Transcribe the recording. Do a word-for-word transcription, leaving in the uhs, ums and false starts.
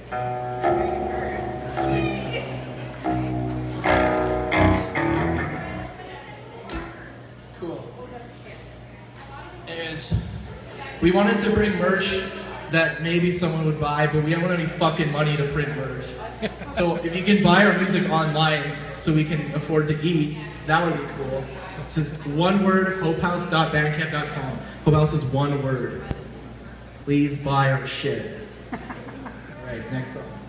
Cool. Anyways, we wanted to bring merch that maybe someone would buy, but we don't want any fucking money to print merch. So if you can buy our music online so we can afford to eat, that would be cool. It's just one word, hopehouse dot bandcamp dot com. Hopehouse is one word. Please buy our shit. All right, next up.